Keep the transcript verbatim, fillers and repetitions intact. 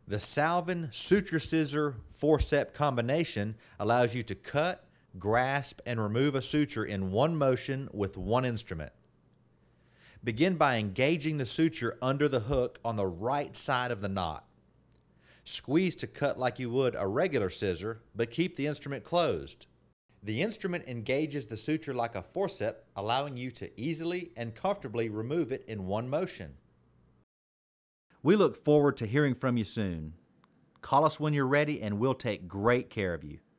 The Salvin Suture Scissor Forcep combination allows you to cut, grasp, and remove a suture in one motion with one instrument. Begin by engaging the suture under the hook on the right side of the knot. Squeeze to cut like you would a regular scissor, but keep the instrument closed. The instrument engages the suture like a forcep, allowing you to easily and comfortably remove it in one motion. We look forward to hearing from you soon. Call us when you're ready and we'll take great care of you.